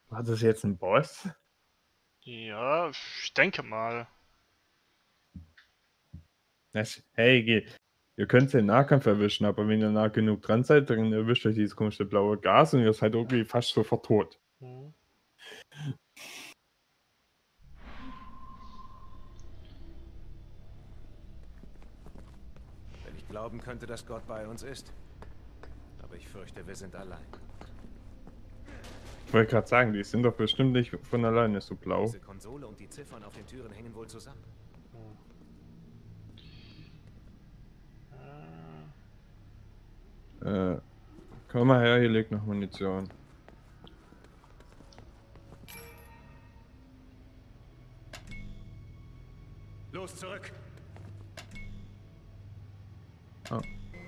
War das jetzt ein Boss? Ja, ich denke mal. Hey, ihr könnt den Nahkampf erwischen, aber wenn ihr nah genug dran seid, dann erwischt euch dieses komische blaue Gas und ihr seid irgendwie fast sofort tot. Hm. Wenn ich glauben könnte, dass Gott bei uns ist. Aber ich fürchte, wir sind allein. Ich wollte gerade sagen, die sind doch bestimmt nicht von alleine so blau. Diese Konsole und die Ziffern auf den Türen hängen wohl zusammen. Komm mal her, hier liegt noch Munition. Los, zurück! Oh.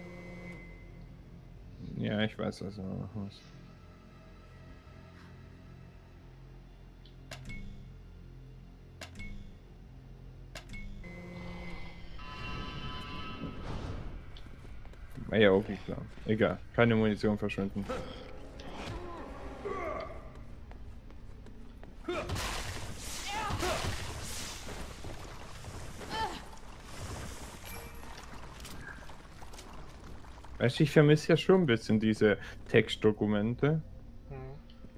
Ja, ich weiß, was er machen muss. War ja auch nicht klar. Egal, keine Munition verschwenden. Weißt du, ich vermisse ja schon ein bisschen diese Textdokumente. Hm.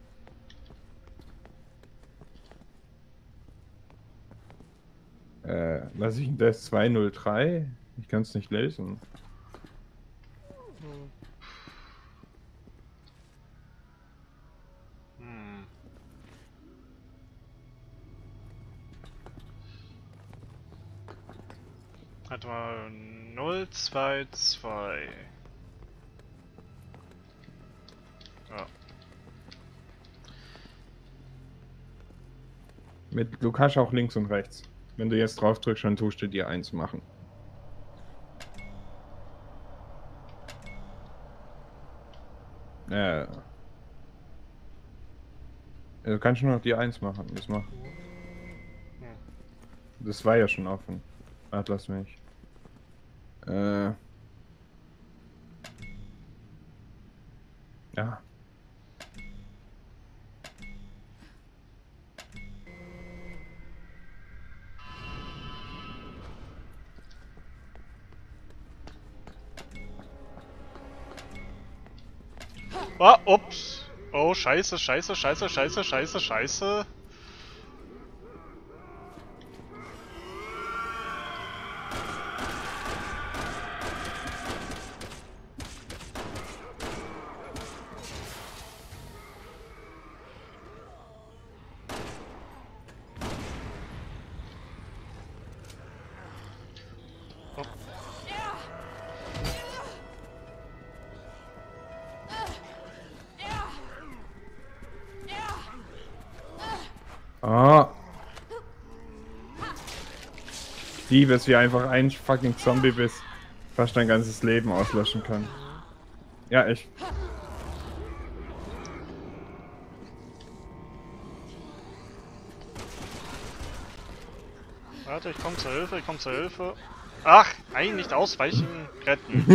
Was ist denn das? 203? Ich kann es nicht lesen. Hm. Warte mal, 022. Ja. Du kannst auch links und rechts. Wenn du jetzt drauf drückst, dann tust du dir eins machen. Du kannst nur noch die 1 machen. Das war ja schon offen. Warte, lass mich. Ja. Ah, ups. Oh, scheiße, scheiße, scheiße, scheiße, scheiße, scheiße. Oh. Ah. Ich liebe es, wie einfach ein fucking Zombie bis fast dein ganzes Leben auslöschen kann. Ja, echt. Warte, ich komm zur Hilfe, ich komm zur Hilfe. Ach, nein, nicht ausweichen, retten.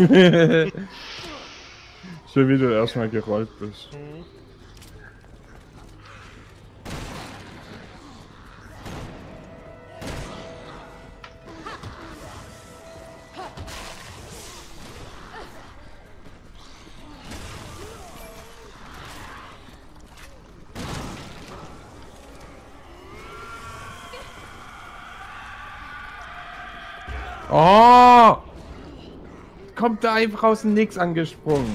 Schön, wie du erstmal gerollt bist. Hm. Oh! Kommt da einfach aus dem Nix angesprungen.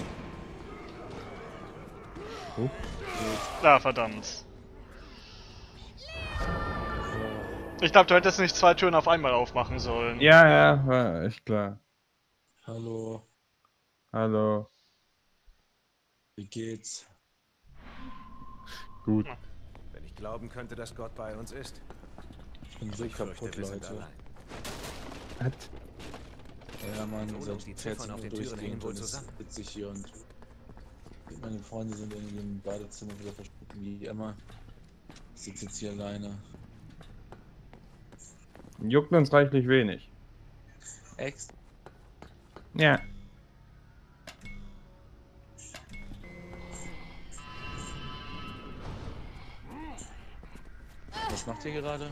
Ah, verdammt. Ich glaube, du hättest nicht 2 Türen auf einmal aufmachen sollen. Ja, war echt klar. Hallo, Hallo. wie geht's? Gut. Wenn ich glauben könnte, dass Gott bei uns ist. Ich bin so Ich fürchte, kaputt, wir sind Leute. allein. Hat Ja, Mann, Konsole seit und die 14 Ziffern auf Uhr den Türen hängen durchgehend wohl und es zusammen. sitze ich hier und meine Freunde sind irgendwie im Badezimmer wieder verstecken, wie immer. Ich sitze jetzt hier alleine. juckt uns reichlich wenig. Ex? Ja. Was macht ihr gerade?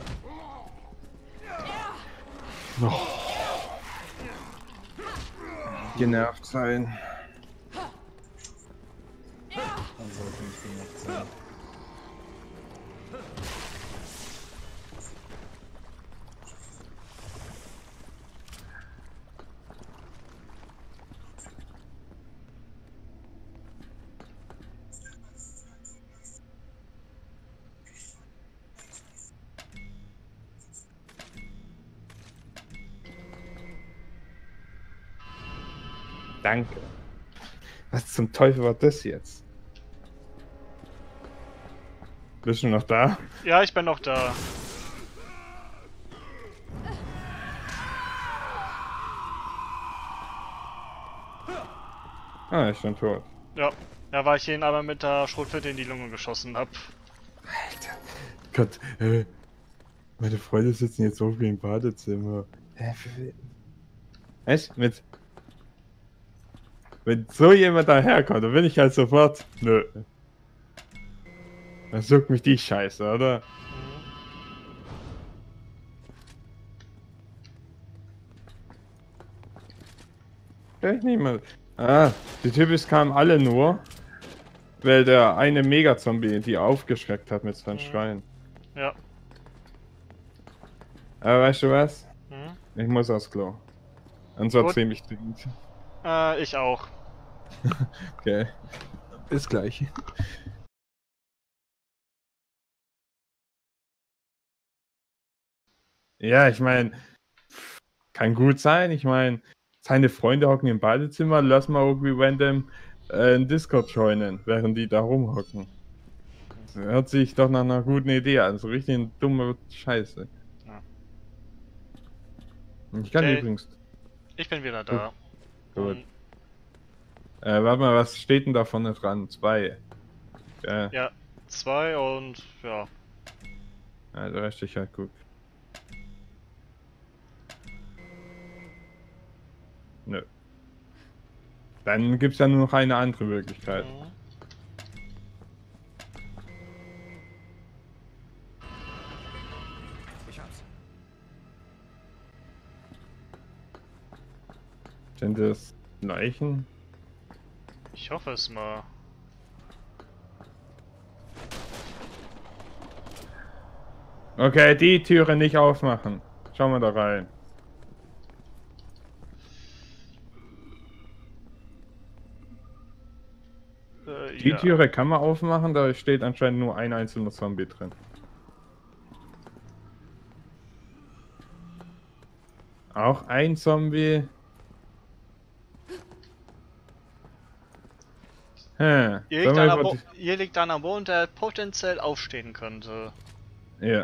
Genervt sein. Dann sollte nicht gemacht sein. Danke. Was zum Teufel war das jetzt? Bist du noch da? Ja, ich bin noch da. Ah, ich bin tot. Ja. Da war ich ihn aber mit der Schrotflinte in die Lunge geschossen hab. Alter. Gott, meine Freunde sitzen jetzt irgendwie im Badezimmer. Echt? Wenn so jemand daherkommt, dann bin ich halt sofort. Nö. Dann sucht mich die Scheiße, oder? Vielleicht nicht mal. Ah, die Typen kamen alle nur, weil der eine Mega-Zombie die aufgeschreckt hat mit seinen Schreien. Ja. Aber weißt du was? Mhm. Ich muss aufs Klo. Und zwar Gut. ziemlich dringend. Ich auch. Okay. Bis gleich. Ja, ich meine, kann gut sein. Ich meine, seine Freunde hocken im Badezimmer, lass mal irgendwie random einen Discord joinen, während die da rumhocken. Das hört sich doch nach einer guten Idee an. So richtig eine dumme Scheiße. Ja. Ich kann Okay. übrigens. Ich bin wieder da. Gut. Und, Warte mal, was steht denn da vorne dran? 2. ja, 2 und ja. Ja, da ist ich halt gut. Nö. Dann gibt's ja nur noch eine andere Möglichkeit. Mhm. Ich hab's. Sind das Leichen? Ich hoffe es mal. Okay, die Türe nicht aufmachen. Schauen wir da rein. Die Ja. Türe kann man aufmachen, da steht anscheinend nur ein einzelner Zombie drin. Auch ein Zombie. Hier liegt, Sollen wir einer, über hier liegt einer am Boden, der potenziell aufstehen könnte. Ja.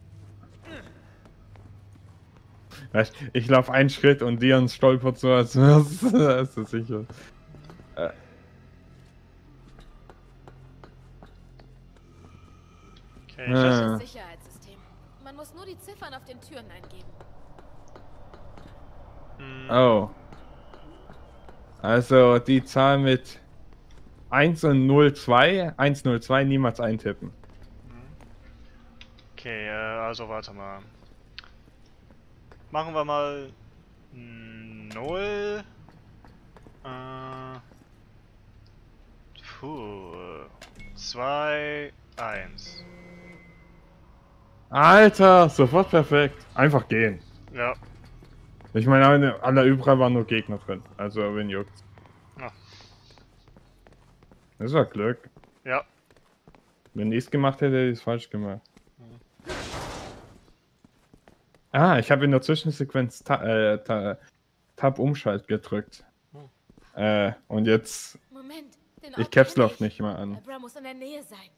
Weißt, ich laufe einen Schritt und Dion stolpert so, als wär's ist das sicher. Okay, Ah. Sicherheitssystem. Man muss nur die Ziffern auf den Türen eingeben. Oh. Also die Zahl mit 1 und 02, 102 niemals eintippen. Okay, also warte mal. Machen wir mal 0. 2, 1. Alter, sofort perfekt. Einfach gehen. Ja. Ich meine, alle überall waren nur Gegner drin. Also, wenn juckt. Ja. Das war Glück. Ja. Wenn ich es gemacht hätte, hätte ich es falsch gemacht. Ah, ich habe in der Zwischensequenz Tab-Umschalt gedrückt. Und jetzt. Moment, den Ich Ort Caps kenne Lock nicht mal an. Abra muss in der Nähe sein.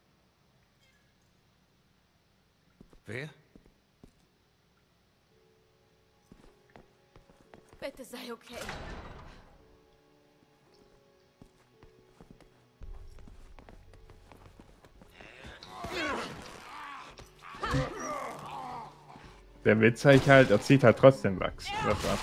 Wer? Bitte sei okay. Der Witz halt, er zieht halt trotzdem Wachs. Das war's.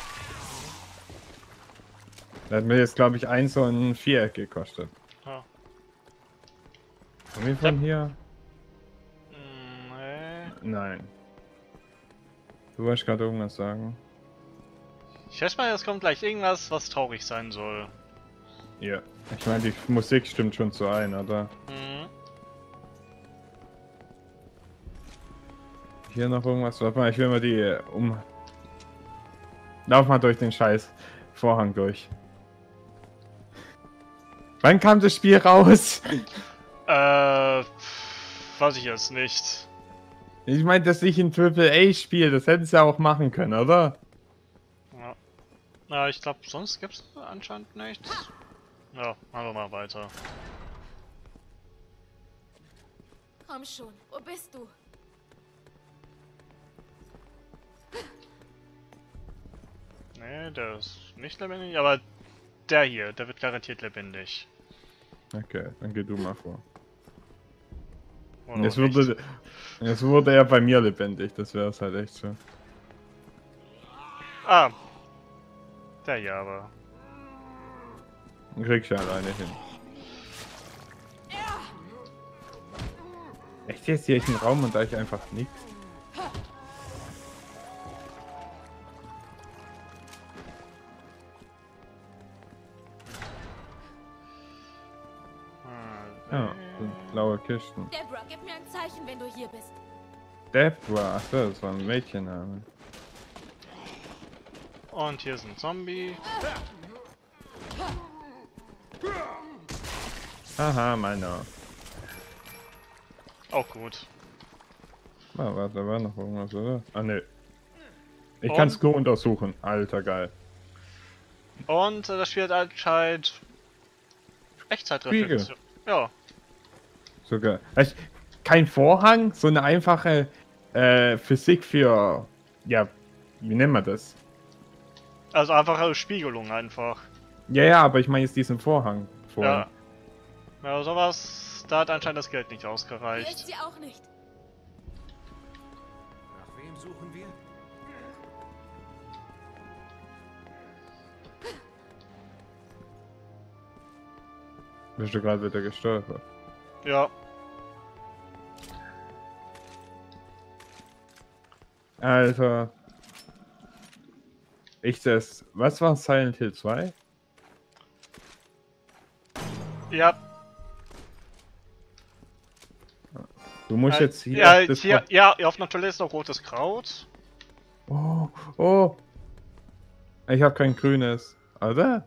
Der hat mir jetzt, glaube ich, so ein Viereck gekostet. Ja. Kommen wir von hier? Nee. Nein. Du wolltest gerade irgendwas sagen? Ich schätze mal, es kommt gleich irgendwas, was traurig sein soll. Ja. Ich meine, die Musik stimmt schon zu ein, oder? Mhm. Hier noch irgendwas? Warte mal, ich will mal die Lauf mal durch den scheiß Vorhang durch. Wann kam das Spiel raus? Weiß ich jetzt nicht. Ich meine, das ist nicht ein AAA-Spiel, das hätten sie ja auch machen können, oder? Ja. Na, ich glaube, sonst gibt's anscheinend nichts. Ja, machen wir mal weiter. Komm schon, wo bist du? Nee, der ist nicht lebendig, aber der hier, der wird garantiert lebendig. Okay, dann geh du mal vor. Oder Jetzt auch nicht. wurde er bei mir lebendig, das wäre es halt echt so. Ah. Der hier aber. Krieg ich ja alleine hin. Echt jetzt hier ist ein Raum und da ich einfach nichts. Ja, sind blaue Kisten. Deborah, gib mir ein Zeichen, wenn du hier bist. Deborah, achso, das war ein Mädchenname. Und hier ist ein Zombie. Haha, meiner. Auch gut. Ah, warte, da war noch irgendwas, oder? Ah, ne. Ich Und? kann's nur untersuchen. Alter, geil. Und das Spiel hat anscheinend Echtzeitreflexion. Ja. Sogar. Weißt, kein Vorhang, so eine einfache Physik für. Ja, wie nennen wir das? Also einfache Spiegelung einfach. Ja, aber ich meine jetzt diesen Vorhang. Ja. Ja, sowas, da hat anscheinend das Geld nicht Hier ist ausgereicht. sie auch nicht. Nach wem suchen wir? Bist du gerade wieder gestolpert? Ja. Alter. Was war Silent Hill 2? Ja. Du musst jetzt hier. Ja, das hier, ja, auf einer Toilette ist noch rotes Kraut. Oh, oh. Ich habe kein grünes. Oder?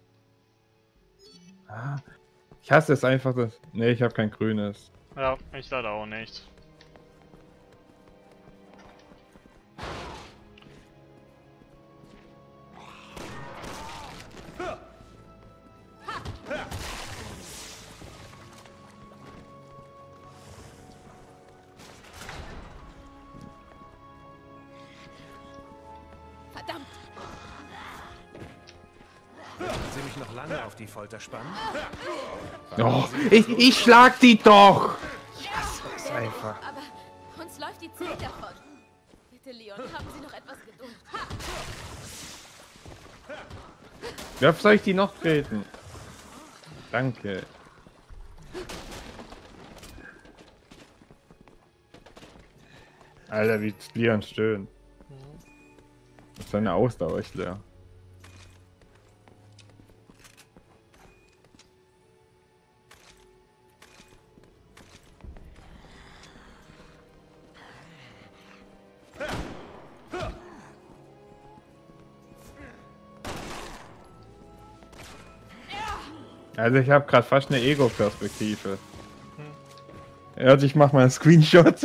Ah, ich hasse es einfach. Ne, ich habe kein grünes. Ja, ich leider auch nicht. Verdammt. Werden Sie mich noch lange auf die Folter spannen? Oh, ich schlag die doch! Ich hasse es einfach. Aber uns läuft die Zeit davon. Bitte, Leon, haben Sie noch etwas Geduld. Wer soll ich die noch treten? Danke. Alter, wie Leon stöhnt. Seine Ausdauer ist leer. Also ich habe gerade fast eine Ego-Perspektive. Also ich mach mal einen Screenshot.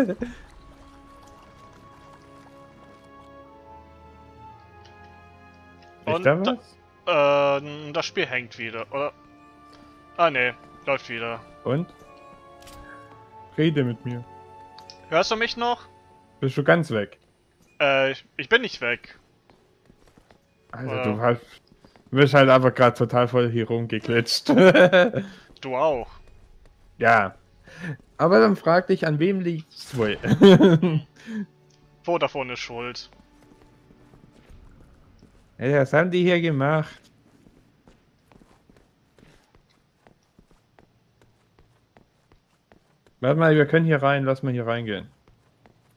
Und da was? das Spiel hängt wieder, oder? Ah ne, läuft wieder. Und? Rede mit mir. Hörst du mich noch? Bist du ganz weg? Ich bin nicht weg. Alter, du bist halt aber gerade total voll hier rumgeglitscht. Du auch. Ja. Aber dann frag dich, an wem liegt's wohl? Vodafone ist schuld. Ey, was haben die hier gemacht? Warte mal, wir können hier rein, lass mal hier reingehen.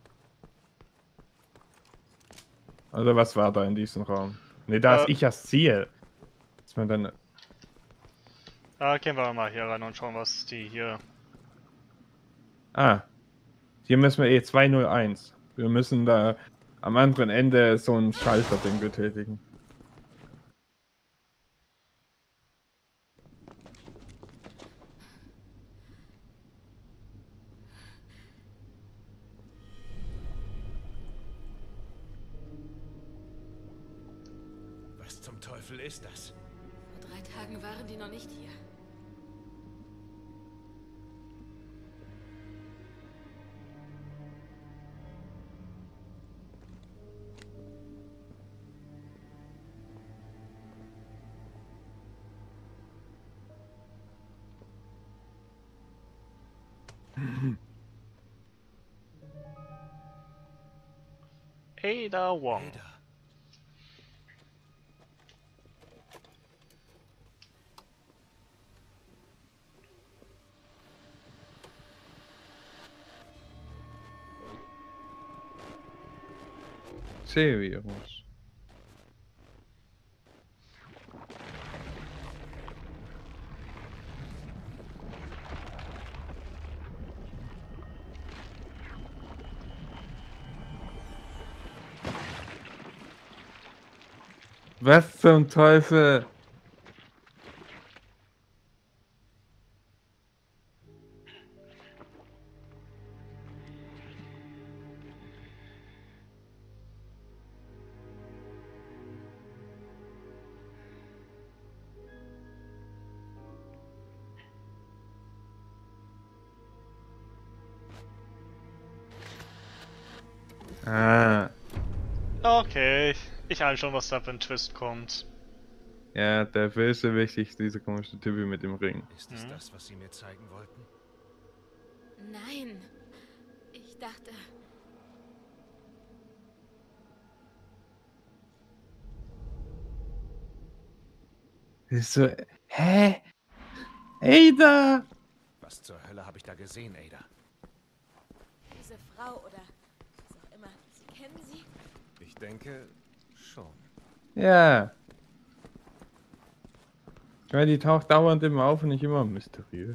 Oder was war da in diesem Raum? Ne, da ist ich das Ziel. Ist man dann... Gehen wir mal hier rein und schauen, was die hier... Ah. Hier müssen wir E201. Wir müssen da am anderen Ende so ein Schalterding betätigen. Was zum Teufel ist das? Vor 3 Tagen waren die noch nicht hier. Ada Wong. Ada. C-Virus. Was zum Teufel? Ah, Okay, ich ahne schon, was da für ein Twist kommt. ja, der Bösewicht ist dieser komische Typ mit dem Ring. Ist es das, was Sie mir zeigen wollten? Nein. Ich dachte... Ist so, hä? Ada! Was zur Hölle habe ich da gesehen, Ada? Diese Frau oder was auch immer. Sie kennen sie? Ich denke schon. Ja. Ich meine, die taucht dauernd immer auf und nicht immer mysteriös.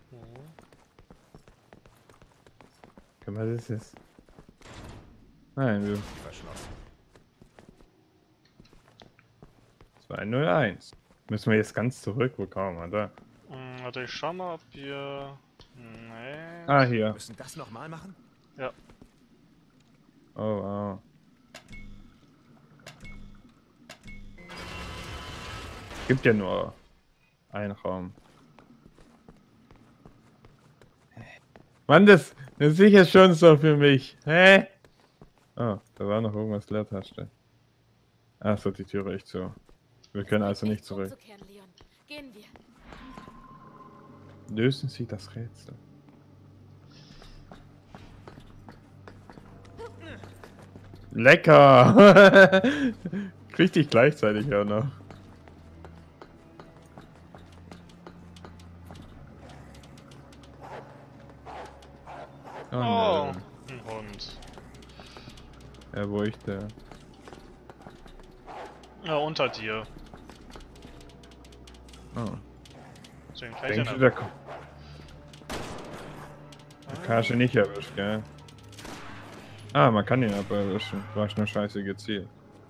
Guck mal, das ist... Nein, wir... Verschlossen. 201. Müssen wir jetzt ganz zurückbekommen, oder? Warte, ich schau mal, ob wir... Nee. Ah, Wir hier. müssen das nochmal machen? Ja. Oh, wow. Gibt ja nur einen Raum. Mann, das ist sicher schon so für mich. Hä? Oh, da war noch irgendwas Leertaste. Achso, die Tür reicht so. Wir können also nicht zurück. Umzukehren, Leon. Gehen wir. Lösen Sie das Rätsel. Lecker! Richtig gleichzeitig auch noch. Oh, Oh, nein. ein Hund. Ja, wo ich der? Ja, unter dir. Oh. So ein gleich Denkst du, einer. der Kage nicht erwischt, gell? Ah, man kann ihn aber erwischen. War ich nur scheiße gezielt.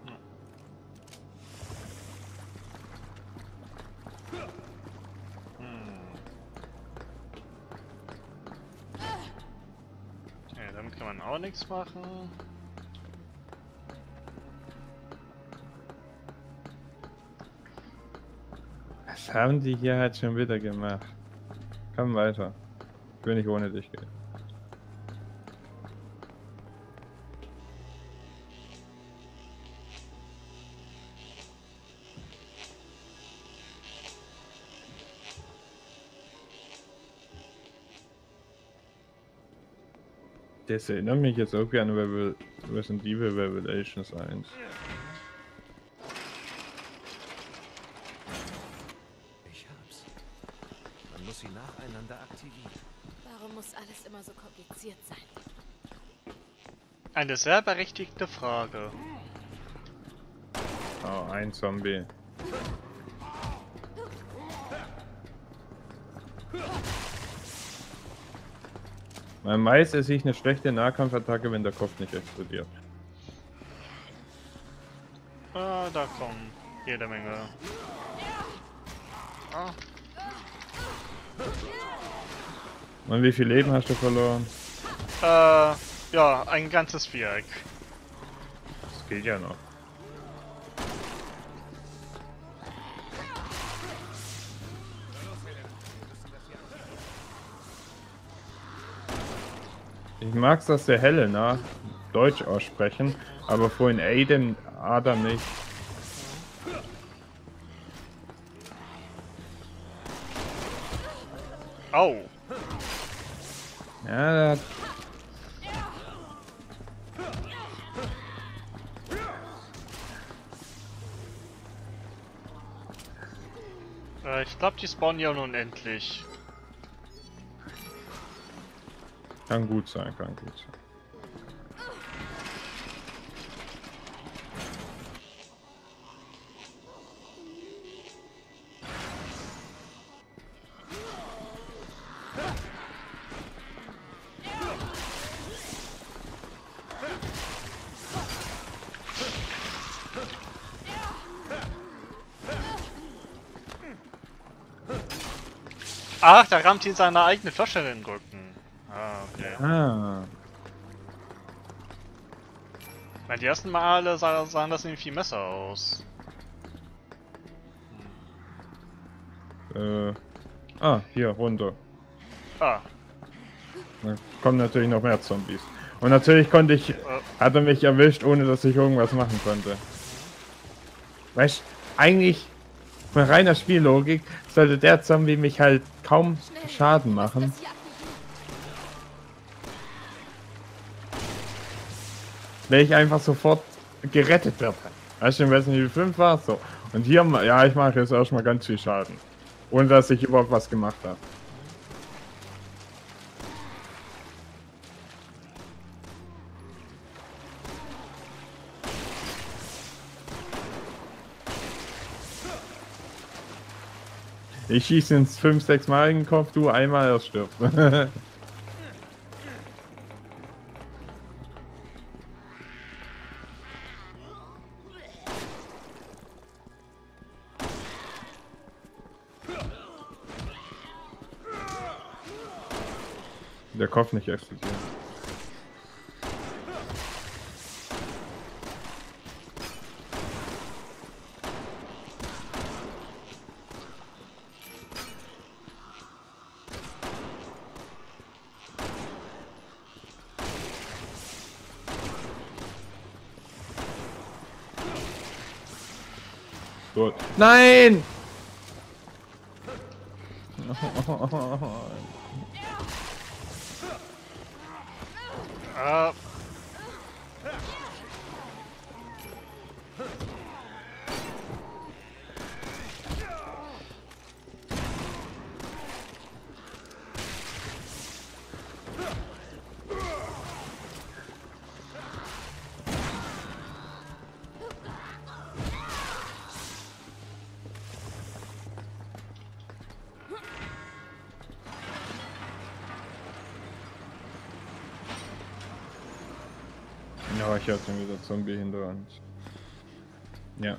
Okay, damit kann man auch nichts machen. Was haben die hier halt schon wieder gemacht? Komm weiter. Ich will nicht ohne dich gehen. Das erinnert mich jetzt irgendwie an Resident Evil Revelations 1. Ich hab's. Man muss sie nacheinander aktivieren. Warum muss alles immer so kompliziert sein? Eine sehr berechtigte Frage. Oh, ein Zombie. Mein Mais ist sich eine schlechte Nahkampfattacke, wenn der Kopf nicht explodiert. Ah, da kommen jede Menge. Ah. Und wie viel Leben hast du verloren? Ja, ein ganzes Viereck. Das geht ja noch. Ich mag's, dass der Helena Deutsch aussprechen, aber vorhin Adam nicht. Au! Ja, der hat Ich glaube, die spawnen ja unendlich. kann gut sein, kann gut sein. Ach, da rammt ihn seine eigene Flasche in den Rücken. Ah, okay. Ah, Weil die ersten Male sahen das irgendwie viel besser aus. hier runter. Ah, Da kommen natürlich noch mehr Zombies. Und natürlich hat er mich erwischt, ohne dass ich irgendwas machen konnte. Weißt du, eigentlich von reiner Spiellogik sollte der Zombie mich halt kaum Schaden machen. Weil ich einfach sofort gerettet werde. Weißt du, in Resident Evil 5 war es so. Und hier, ja, ich mache jetzt erstmal ganz viel Schaden. Ohne dass ich überhaupt was gemacht habe. Ich schieße ins 5-6 Mal in den Kopf, du einmal erst stirbst. Der Kopf nicht explodiert. Gut. Nein! Ja, ich hatte wieder Zombie hinter uns. Ja.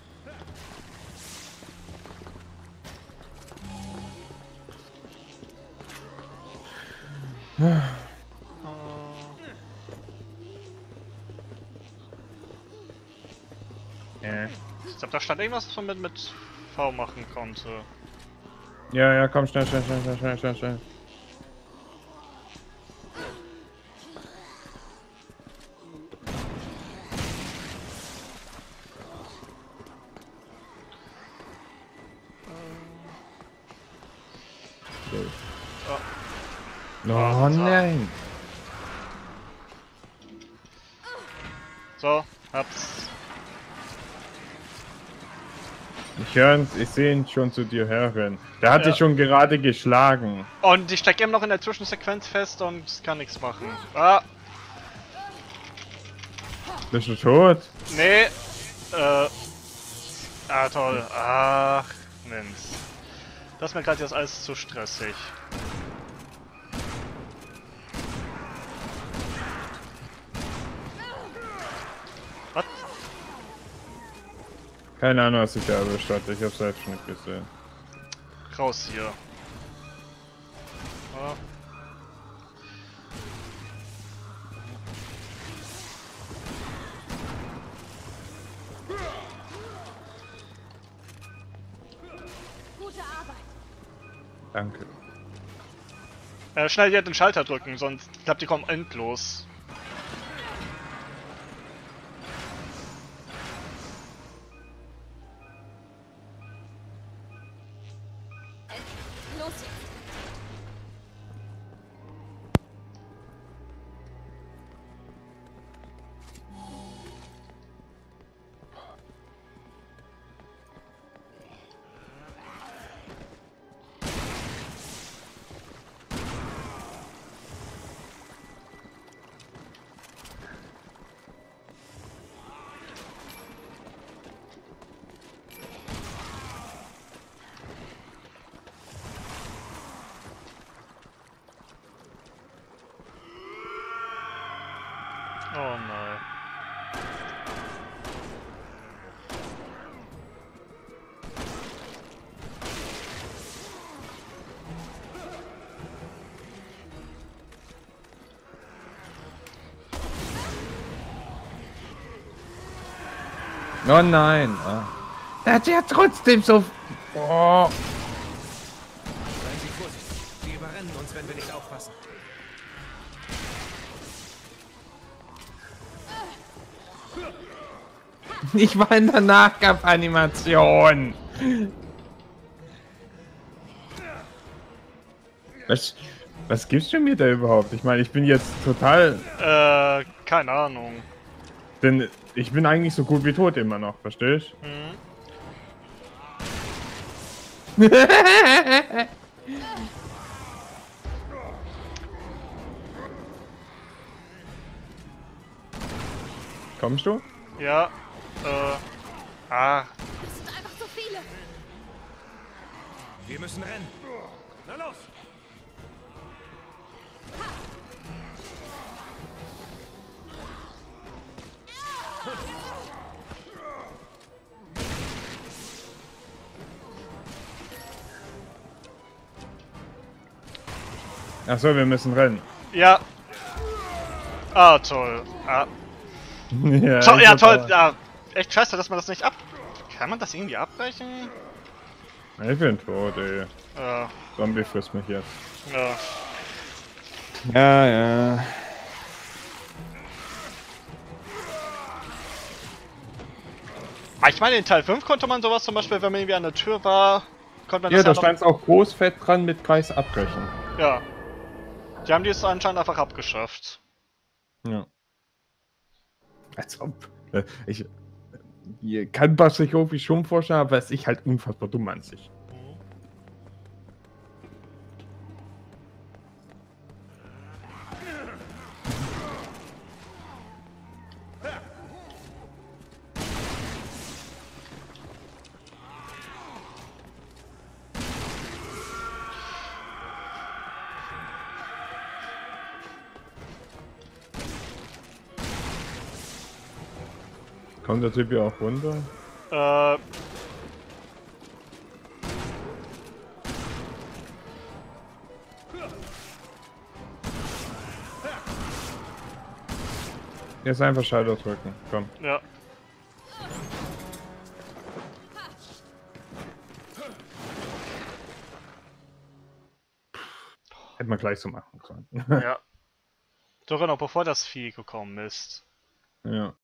ich glaube, da stand irgendwas, was man mit V machen konnte. Ja, ja, komm, schnell, schnell, schnell, schnell, schnell, schnell, schnell. Oh nein! So, hab's. Ich sehe ihn schon zu dir herrennen. Der hat dich schon gerade geschlagen. Und ich stecke immer noch in der Zwischensequenz fest und kann nichts machen. Ah, Bist du tot? nee. Ah, toll. Ach, Mensch. Das ist mir gerade jetzt alles zu stressig. Was? Keine Ahnung, was ich da erwischt hatte. Ich hab's selbst nicht gesehen. Raus hier. Ah. Gute Arbeit. Danke. Schnell hier den Schalter drücken, sonst klappt die kommen endlos. Los jetzt. Oh nein. Oh nein. Ah. Der hat ja trotzdem so... Oh. Seien Sie vorsichtig. Sie überrennen uns, wenn wir nicht aufpassen. Ich war in der Nachkampfanimation. Was gibst du mir da überhaupt? Ich meine, ich bin jetzt total... Keine Ahnung. Denn ich bin eigentlich so gut wie tot immer noch, verstehst du? Hm. Kommst du? Ja. Ah. Das sind einfach zu viele. Wir müssen rennen. Na los! Ach so, wir müssen rennen. Ja. Ah, toll. Ah. Ja, Toll, ich ja, hab toll. auch- Ja. Echt scheiße, dass man das nicht ab... Kann man das irgendwie abbrechen? Ich bin tot, ey. Ja. Zombie frisst mich jetzt. Ja. Ja, ja. Ah, ich meine, in Teil 5 konnte man sowas zum Beispiel, wenn man irgendwie an der Tür war, konnte man Ja, das da ja noch... stand auch großfett dran mit Kreis abbrechen. Ja. Die haben die es anscheinend einfach abgeschafft. Ja. Als ob. Ich kann was sich irgendwie schon vorstellen, aber es ist halt unfassbar dumm an sich. Kommt der Typ hier auch runter? Äh... Jetzt einfach Schalter drücken. Komm. Ja. Hätte man gleich so machen sollen. Ja. Sogar noch bevor das Vieh gekommen ist. Ja.